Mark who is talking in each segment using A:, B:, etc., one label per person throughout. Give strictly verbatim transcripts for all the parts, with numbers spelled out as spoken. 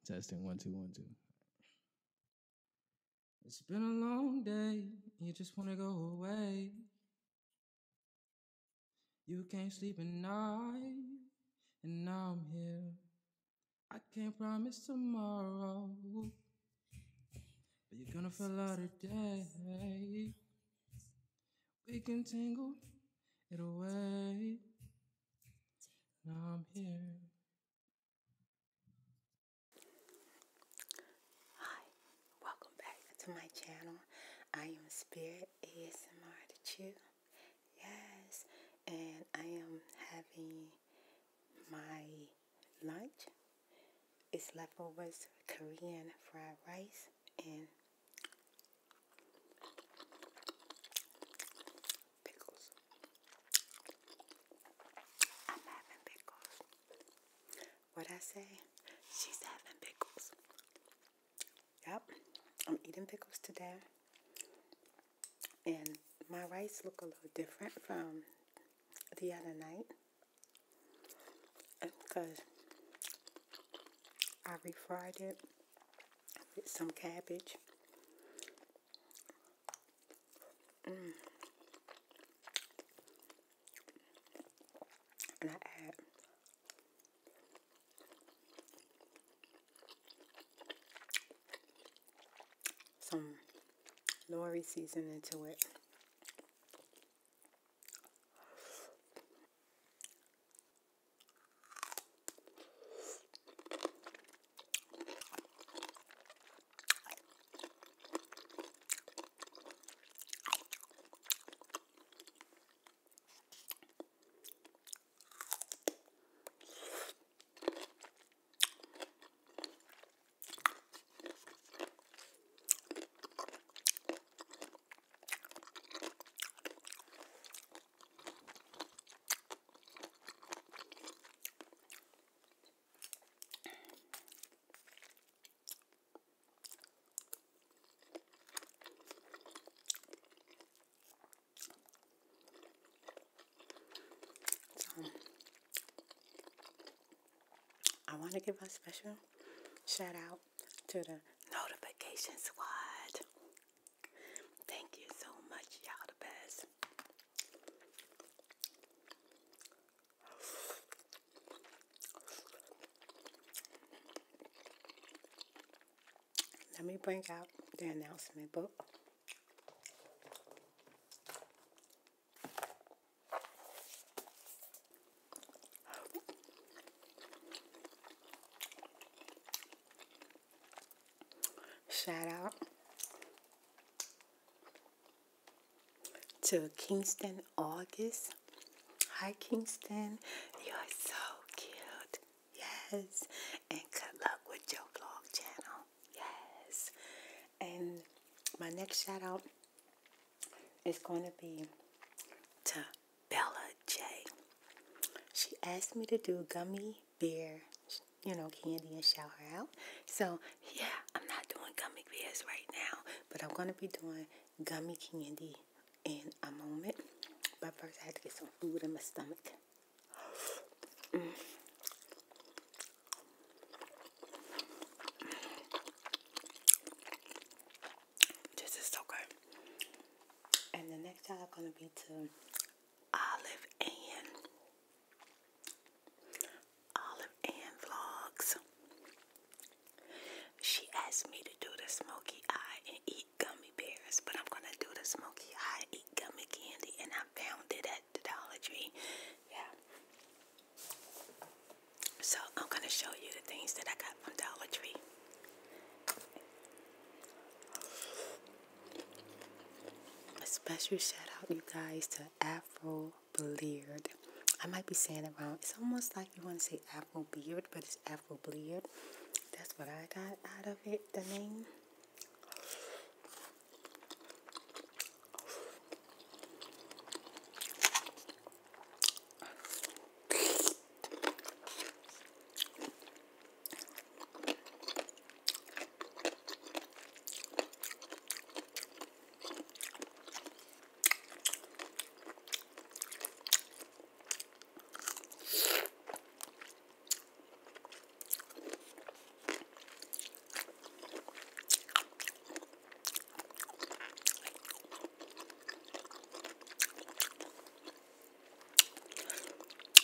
A: Testing one, two, one, two. It's been a long day. You just wanna go away. You can't sleep at night, and now I'm here. I can't promise tomorrow, but you're gonna feel out today. We can tangle it away. Now I'm here.
B: Hi, welcome back to my channel. I am Spirit A S M R the Chew. Yes, and I am having my lunch. It's leftovers Korean fried rice and pickles. I'm having pickles. What I say? She's having pickles. Yep, I'm eating pickles today. And my rice look a little different from the other night because I refried it with some cabbage. Mm. And I add some Lori seasoning to it. So I want to give a special shout out to the notification squad. Thank you so much, y'all the best. Let me bring out the announcement book. Shout out to Kingston August. Hi, Kingston. You're so cute. Yes. And good luck with your vlog channel. Yes. And my next shout out is going to be to Bella J. She asked me to do gummy bear, you know, candy and shout her out. So, yeah, I'm not doing gummy bears right now, but I'm going to be doing gummy candy in a moment. But first, I had to get some food in my stomach. Mm. This is so good. And the next shout out going to be to Olive Ann. Olive Ann Vlogs. She asked me to do the smoky eye and eat gummy bears, but I'm going to do the smoky eye and eat gummy candy, and I found it at the Dollar Tree. Yeah. So I'm going to show you the things that I got from Dollar Tree. A special shout out, you guys, to Afro Bleared. I might be saying it wrong. It's almost like you want to say Afro Beard, but it's Afro Bleared. That's what I got out of it, the name.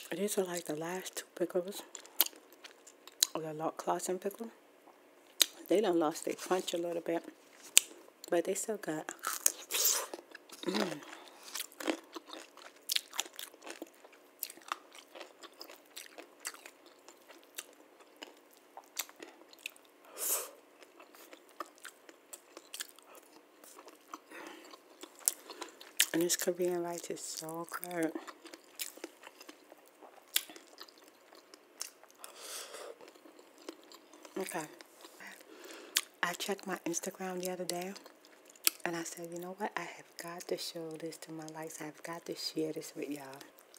B: These are like the last two pickles of the Lord Clausen pickle. They done lost their crunch a little bit, but they still good. Mm. And this Korean rice is so good. Okay. I checked my Instagram the other day, and I said, you know what? I have got to show this to my likes. I have got to share this with y'all.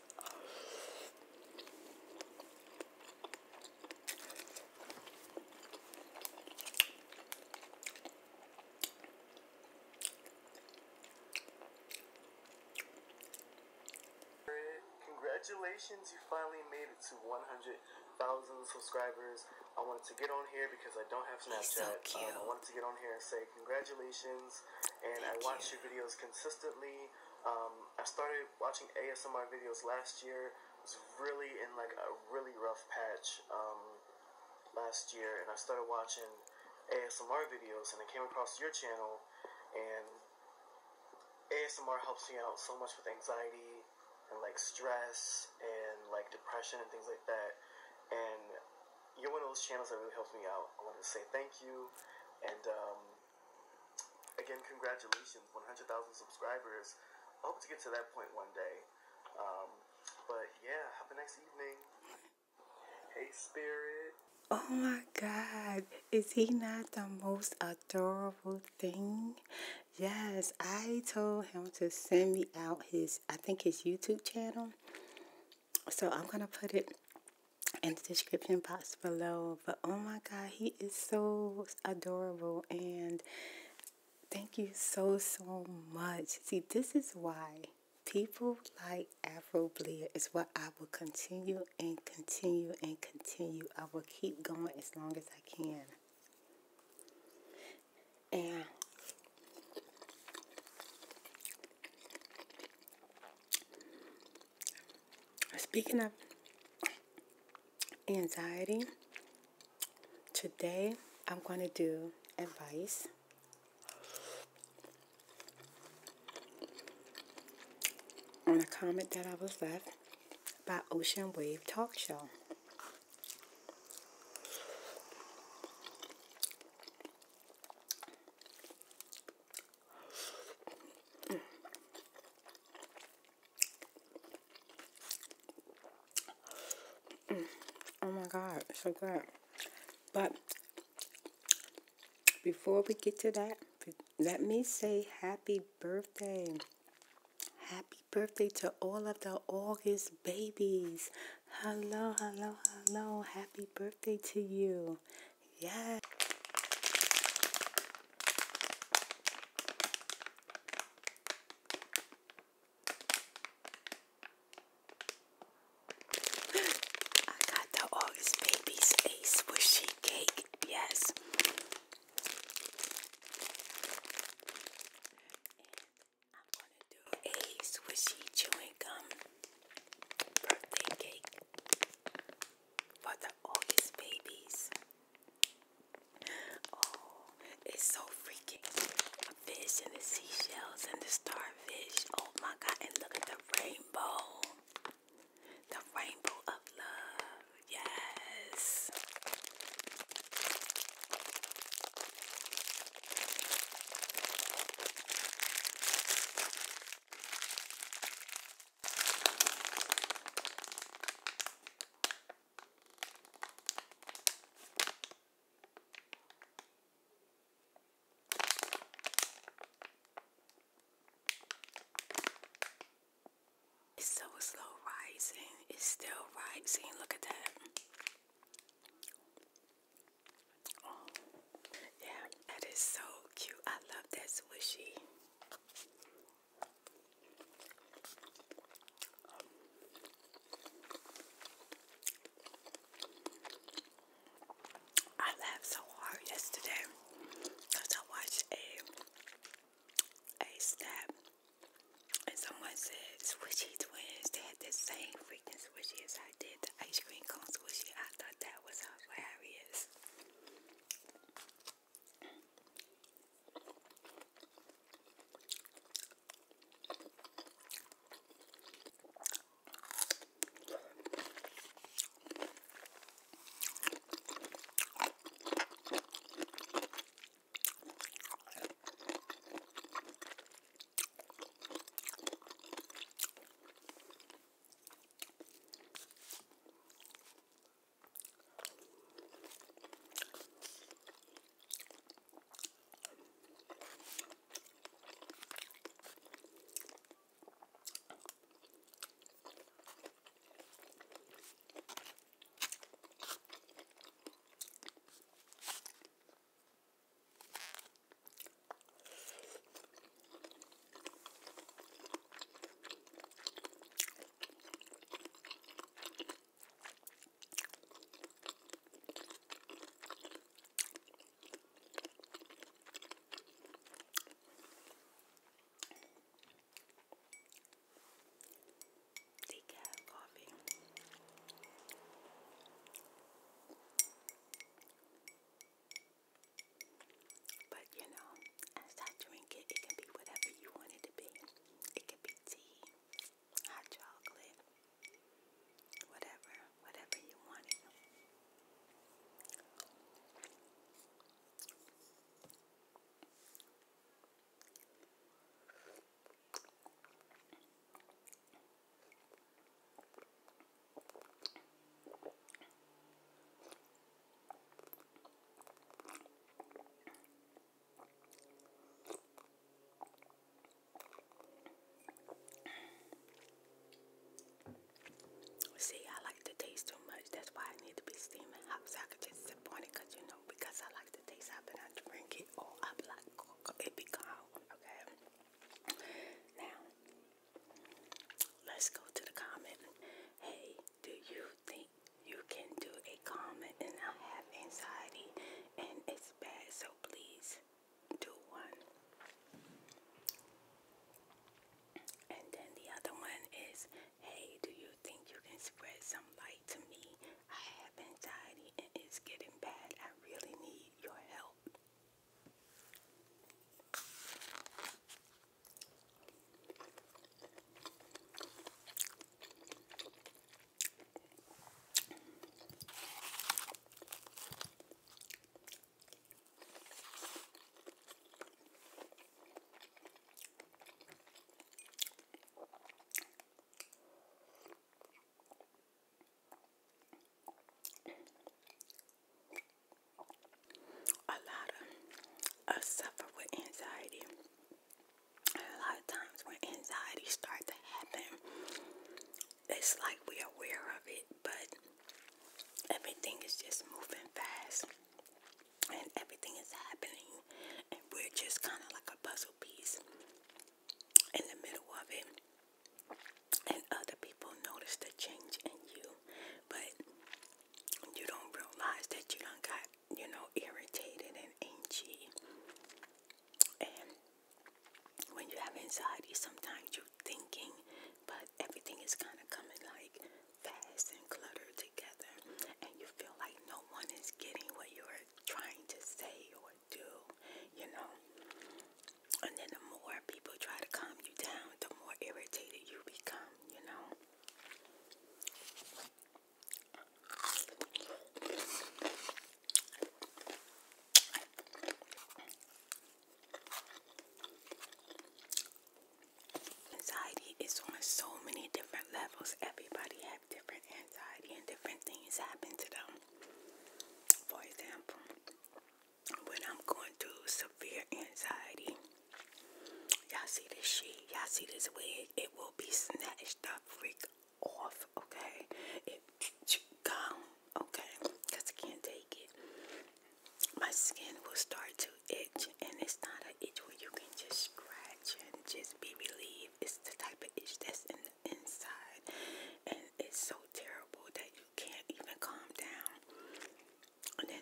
A: Congratulations, you finally made it to one hundred thousand subscribers. I wanted to get on here because I don't have Snapchat.
B: So cute.
A: Um, I wanted to get on here and say congratulations, and
B: Thank
A: I watch
B: you.
A: your videos consistently. Um, I started watching A S M R videos last year. I was really in like a really rough patch um, last year, and I started watching A S M R videos, and I came across your channel, and A S M R helps me out so much with anxiety and like stress and like depression and things like that. And you're one of those channels that really helps me out. I wanted to say thank you, and um, again, congratulations, one hundred thousand subscribers. I hope to get to that point one day. Um, but yeah, have a nice evening. Hey, Spirit.
B: Oh my God, is he not the most adorable thing? Yes, I told him to send me out his, I think his YouTube channel. So I'm going to put it in the description box below. But oh my God, he is so adorable. And thank you so, so much. See, this is why people like Afro Blair is what I will continue and continue and continue. I will keep going as long as I can. And speaking of anxiety, today I'm going to do advice on a comment that I was left by Ocean Wave Talk Show. Oh my God, so good. But before we get to that, let me say happy birthday. Happy birthday to all of the August babies. Hello, hello, hello. Happy birthday to you. Yeah. I got the August babies a swishy cake. Yes. And I'm going to do a swishy chewing gum birthday cake for the August babies. Oh, it's so freaking fish and the seashells and the starfish. Oh my God, and look at the rainbow. The rainbow of love. Yes. It's so slow rising. It's still rising. Look at that. Oh, yeah, that is so cute. I love that swishy. I laughed so hard yesterday because I watched a a stab and someone said swishy twins. They had the same freaking swishy as I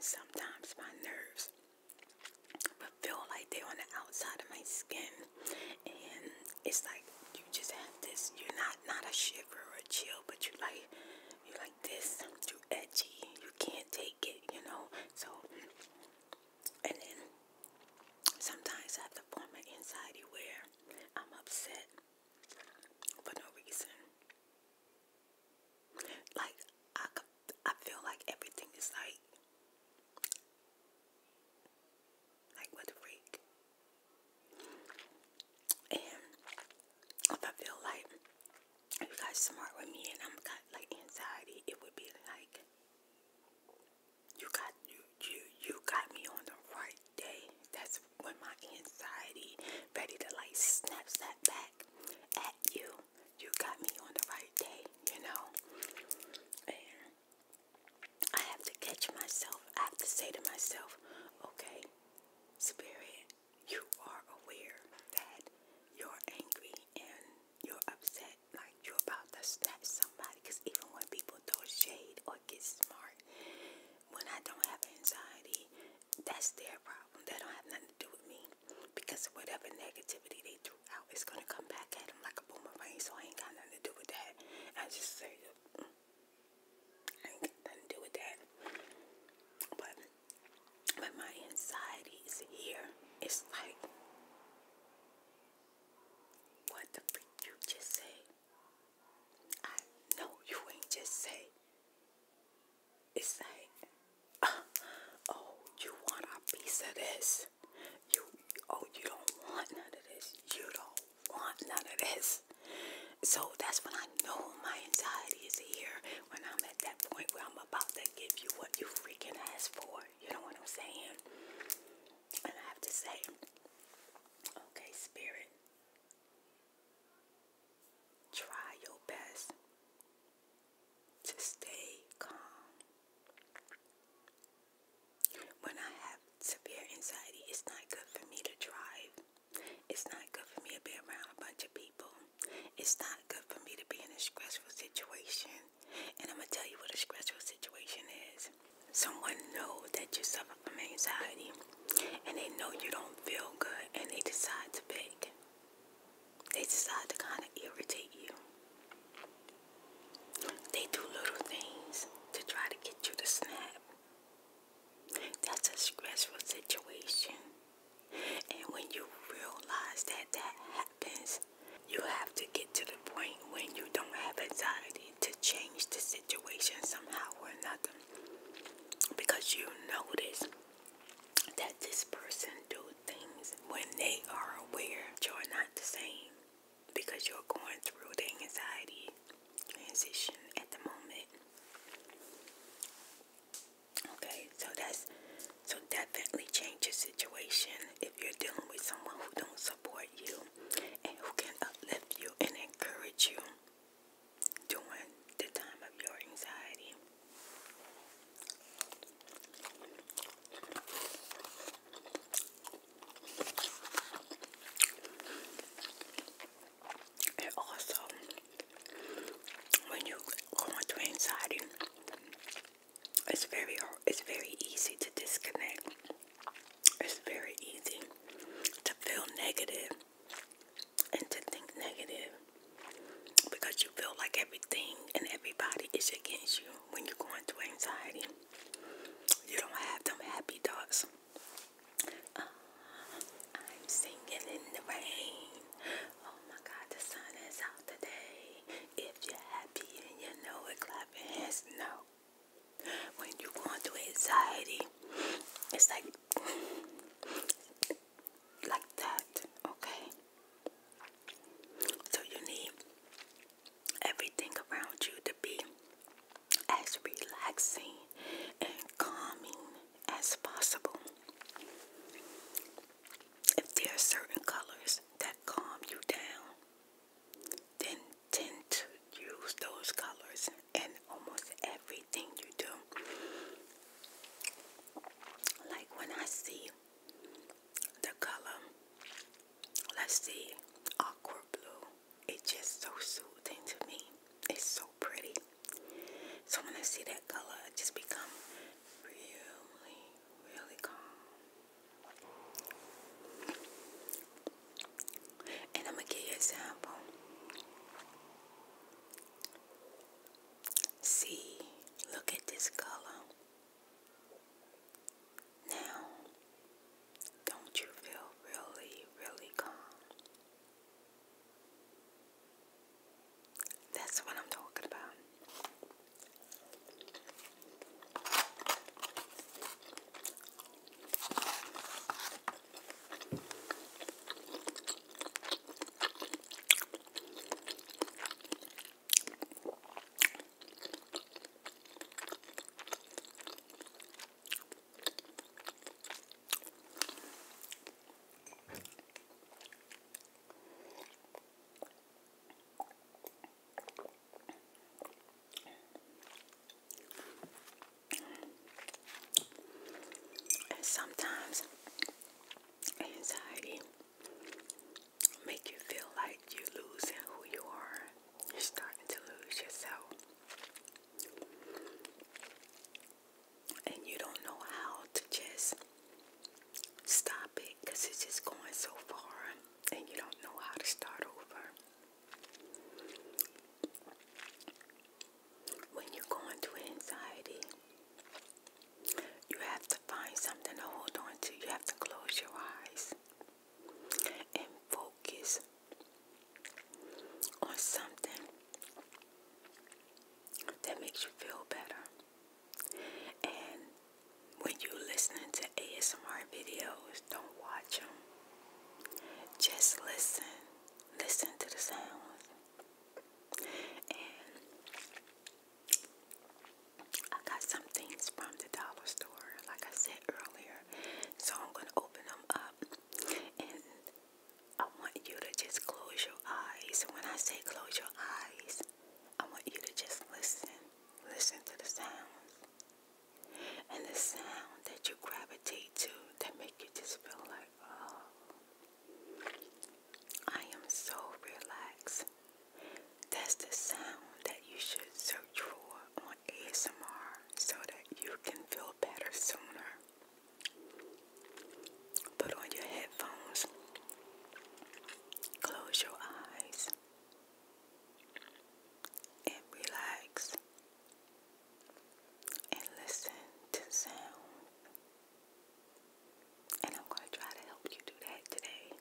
B: sometimes my nerves but feel like they're on the outside of my skin, and it's like you just have this. You're not not a shiver or a chill, but you like you like this. You edgy. You can't take it, you know. So, and then sometimes I have to form an anxiety where I'm upset for no reason. Like I, I feel like everything is like like what the freak. And if I feel like if you guys smart with me and I'm got like anxiety, it would be like you got you you you got me on the right day. That's when my anxiety ready to like snap that back at you. You got me on the right day, you know. And I have to catch myself. I have to say to myself, okay, Spirit, you are aware that you're angry and you're upset, like you're about to snap somebody. Because even when people throw shade or get smart, when I don't have anxiety, that's their problem. That don't have nothing to do with me. Because whatever negativity they threw out is going to come back at them like a boomerang. So I ain't got nothing to do with that. I just say, mm, I ain't got nothing to do with that. But when my anxiety is here, it's like, what the freak you just say? I know you ain't just say. It's like, uh, oh, you want a piece of this? You, oh, you don't want none of this. You don't want none of this. So that's when I know my anxiety is here. When I'm at that point where I'm about to give you what you freaking asked for. You know what I'm saying? And I have to say, okay, Spirit, try your best to stay calm. When I have severe anxiety, it's not good for me to drive. It's not good for me to be around a bunch of people. It's not good for me to be in a stressful situation. And I'm going to tell you what a stressful situation is. Someone knows that you suffer from anxiety, and they know you don't feel good, and they decide to pick. They decide to kind of irritate you. They do little things to try to get you to snap. That's a stressful situation. And when you realize that that happens, you have to get to the point when you don't have anxiety to change the situation somehow or another. Because you notice that this person do things when they are aware you're not the same. Because you're going through the anxiety transition at the moment. Okay, so that's so definitely change your situation if you're dealing with someone who don't support you and who can uplift you and encourage you during the time of your anxiety. And also, when you go into anxiety, it's very it's very easy to disconnect. It's very easy to feel negative and to think negative because you feel like everything and everybody is against you. When you go into anxiety, you don't have them happy thoughts. Uh, I'm singing in the rain. Oh my God, the sun is out today. If you're happy and you know it, clap your hands. No. When you go into anxiety, it's like like that, okay? So you need everything around you to be as relaxing and calming as possible. If there are certain colors that calm you down, then tend to use those colors in almost everything you do. Like when I see the color, let's see, aqua blue, it's just so soothing to me. It's so pretty. So when I see that color, I just become really See, look at this color. Now, don't you feel really, really calm? That's what I'm talking about. And sometimes anxiety make you feel like you're losing who you are. You're starting to lose yourself. And you don't know how to just stop it because it's just going so far and you don't know how to start over. When you're going through anxiety, you have to find something to hold on to. You have to close your eyes and focus on something that makes you feel better. And when you're listening to A S M R videos, don't watch them. Just listen. Listen to the sounds. And I got some things from the dollar store, like I said earlier. So I'm going to open them up. And I want you to just close your eyes. When I say close your eyes, I want you to just listen. Listen to the sounds. And the sound that you gravitate to that make you just feel like, oh, I am so relaxed. That's the sound that you should search for on A S M R so that you can feel better sooner. Put on your headphones. Close your eyes. And relax. And listen to sound. And I'm going to try to help you do that today.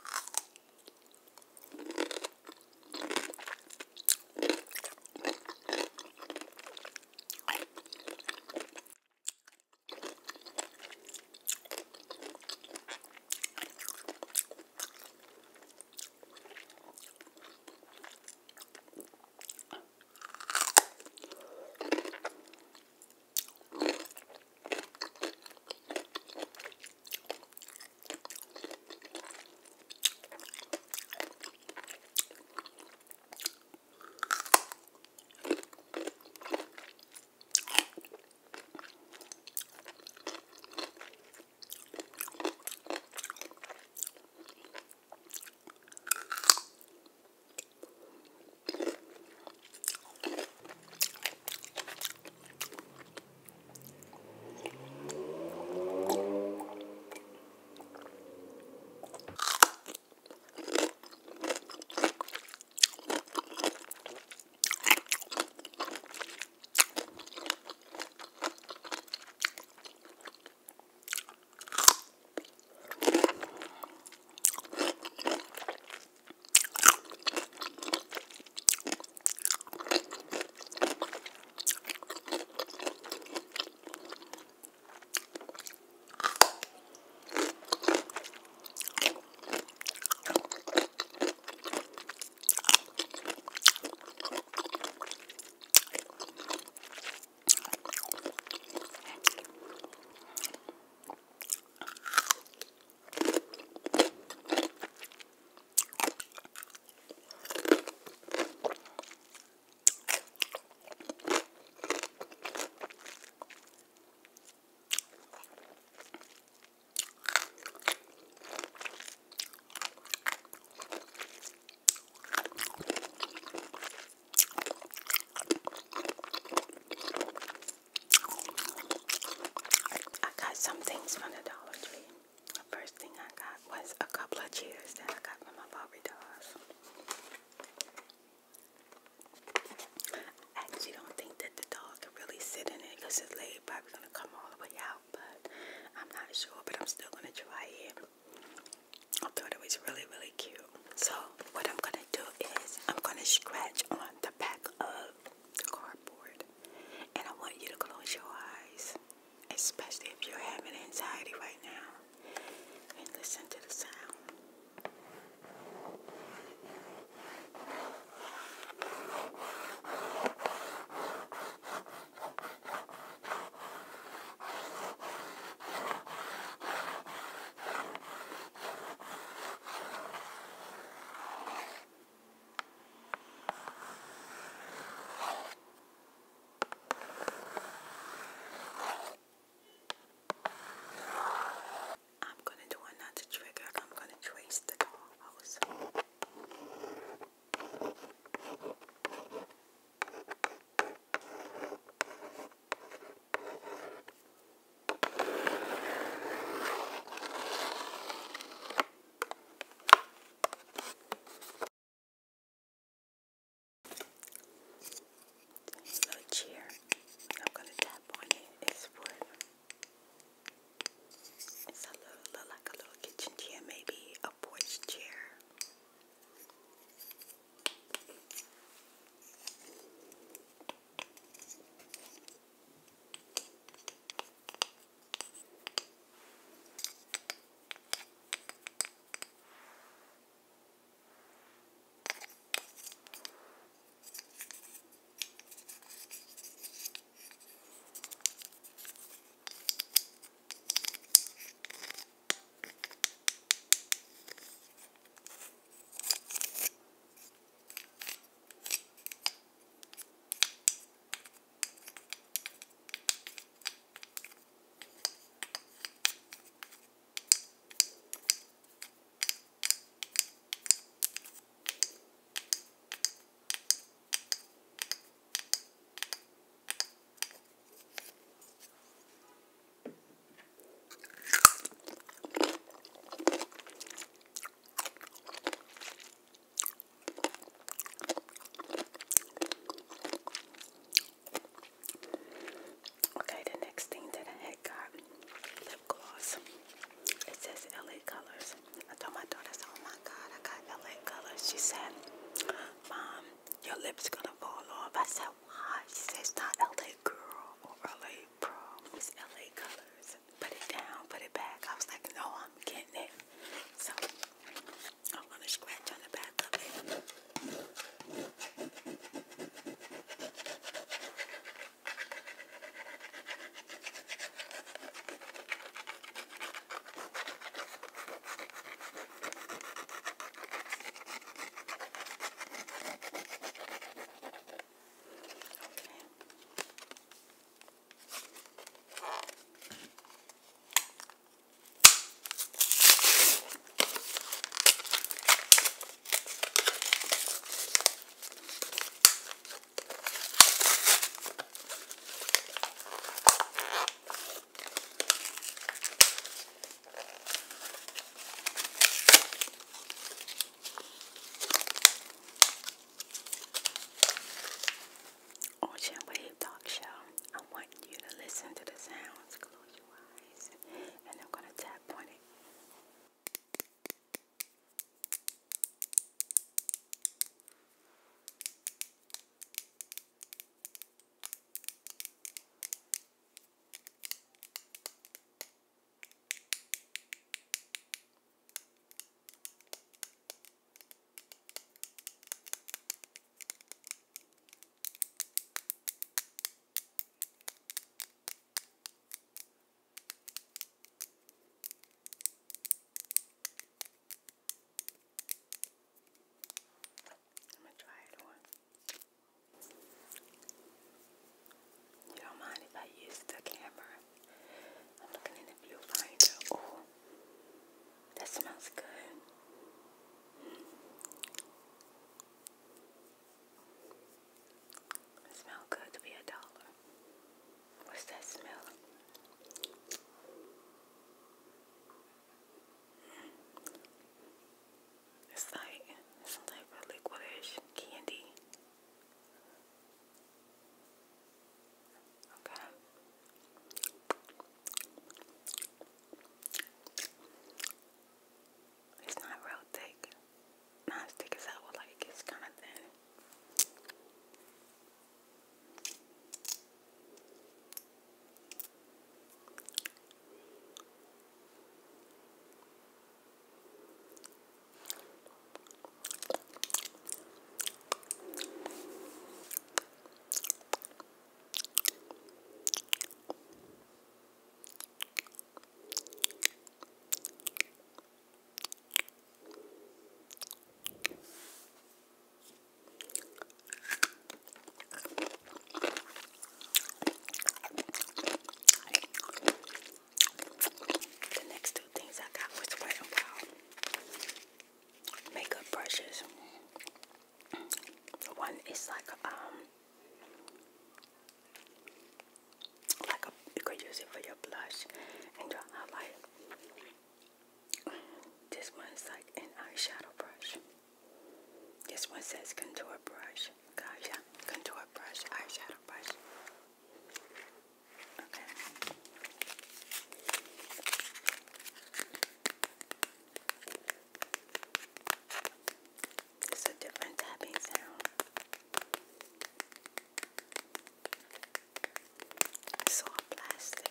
B: Some things from the Dollar Tree. The first thing I got was a couple of chairs that I got from my Barbie dolls. I actually don't think that probably gonna come all the way out, but I'm not sure. But I'm still gonna try it. I thought it was really, really cute. So what I'm gonna do is I'm gonna scratch on the back of the cardboard, and I want you to close your eyes, especially if you're having anxiety right now, and listen to the sound. I'm gonna do another trigger. I'm gonna trace the dollhouse. Little chair. I'm gonna tap on it. It's wood. It's a little, look like a little kitchen chair, maybe a porch chair. Okay, the next thing that I had got, lip gloss. It says L A Colors. I told my daughter, oh my God, I got L A Colors. She said, Mom, your lips gonna fall off. I said, why? She said, it's not L A Girl or L A Pro. It's L A Colors. Put it down, put it back. I was like, no, I'm getting it. So, I'm gonna scratch on the back of it. Ocean Wave Talk Show. I want you to listen to the sounds. Close your eyes. And I'm going to tap on it. brush and do a highlight. This one's like an eyeshadow brush. This one says contour brush. Gosh, yeah, contour brush, eyeshadow brush. Okay. It's a different tapping sound. It's all plastic.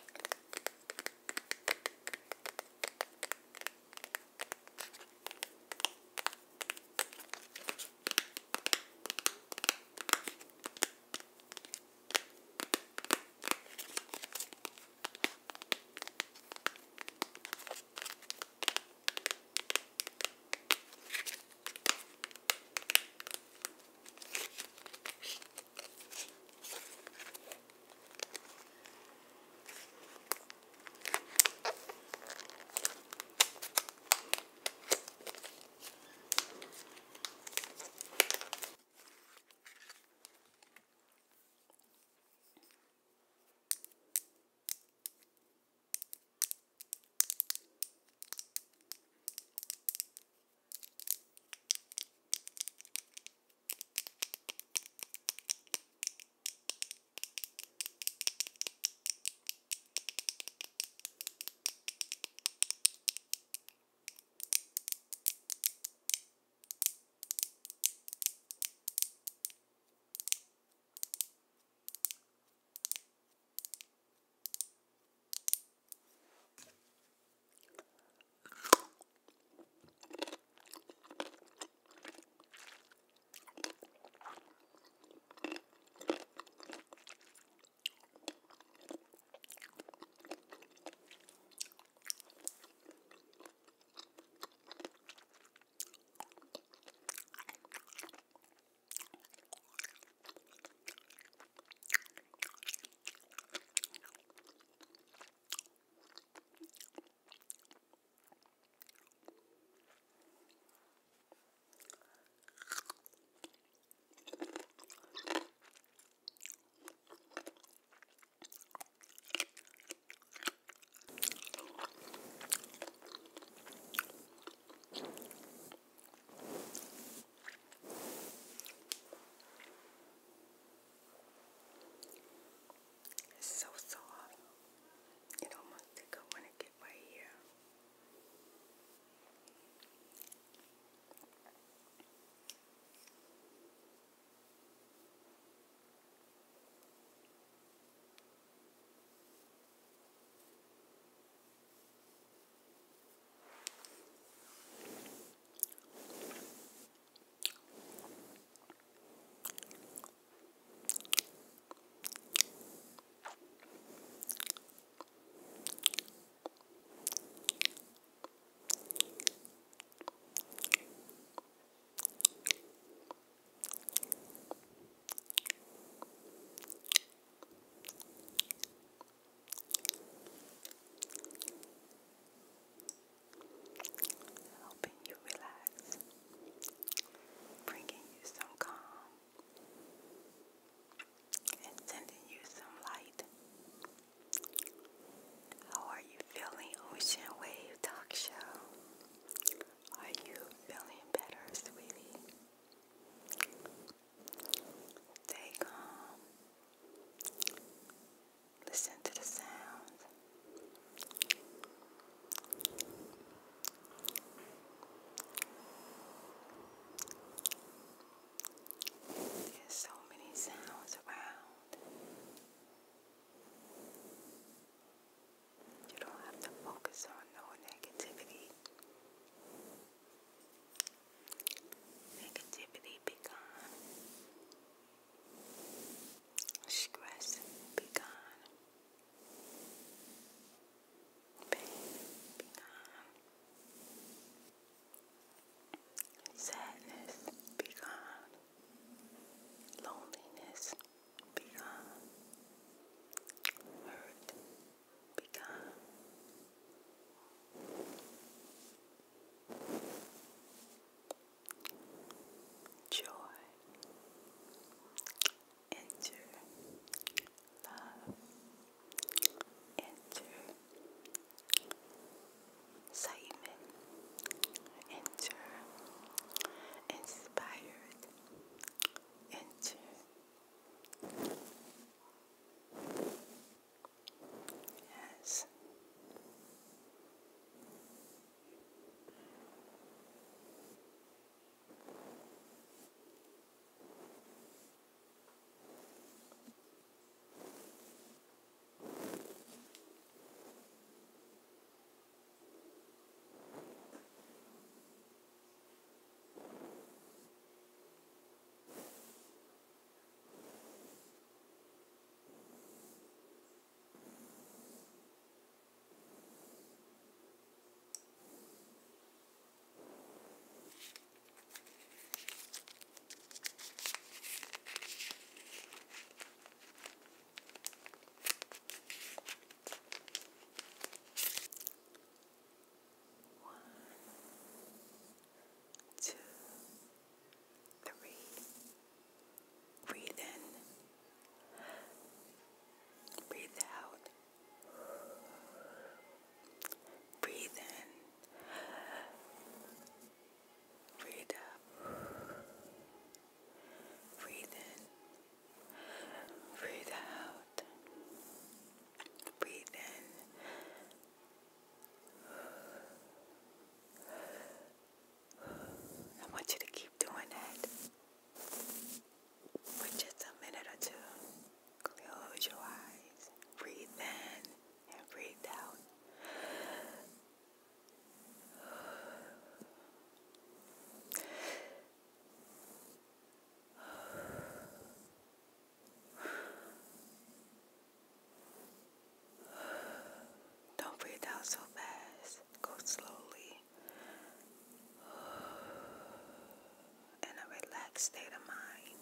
B: relaxed state of mind.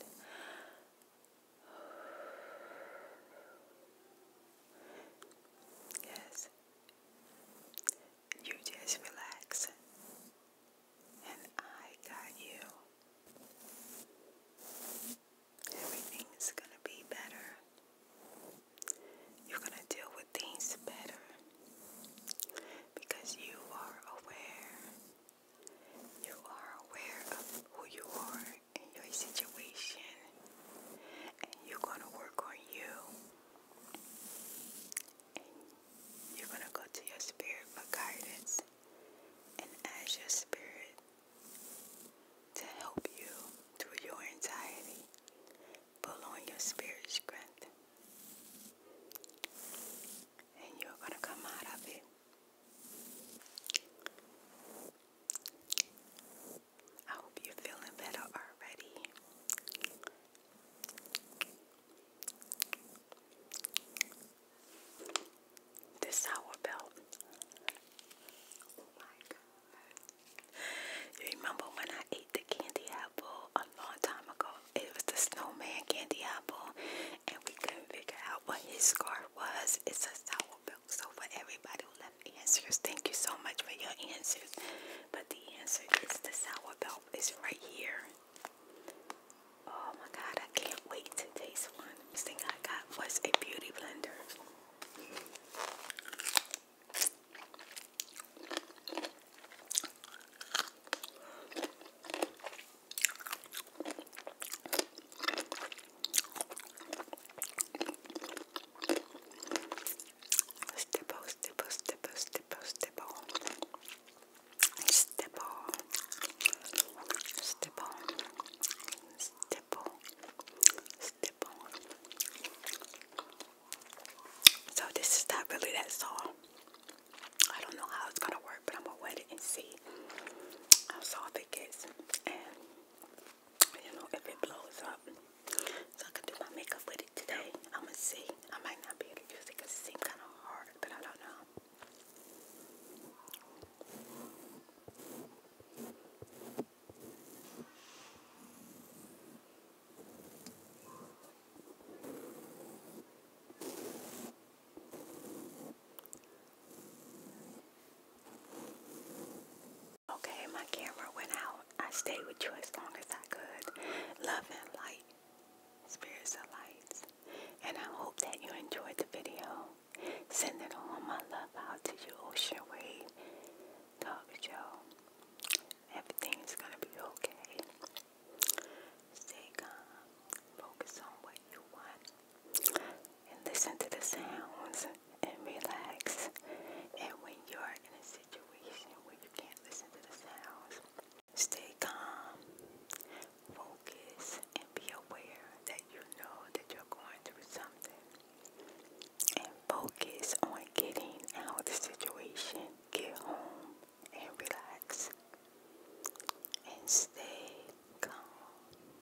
B: Yes, you just relax, and I got you. Everything's gonna be better. You're gonna deal with things better because you are aware. You are aware of who you are in your situation, and you're gonna work on you. And you're gonna go to your spirit for guidance and ask your spirit to help you through your anxiety. Pull on your spirit strength, and you're gonna come out of it. I hope you're feeling better already. The sour belt. Oh my God. You remember when I ate the candy apple a long time ago? It was the snowman candy apple, and we couldn't figure out what his scar was. It's a sour belt. So for everybody who left answers, thank you so much for your answers. But the answer is the sour belt. It's right here. Oh my God, I can't wait to taste one. This thing I got was a beauty blender. Stipple, stipple, stipple, stipple, stipple. Stipple. Stipple. Stipple. Stipple. So this is not really that soft. I don't know how it's gonna work, but I'm gonna wet it and see how soft it gets. And you know, if it blows up, so I can do my makeup with it today. I'm gonna see. I might not be able to use it because it seems kind of hard, but I don't know. Okay, my camera went out. I stayed with you as long as I could. Love and light. Spirits of light.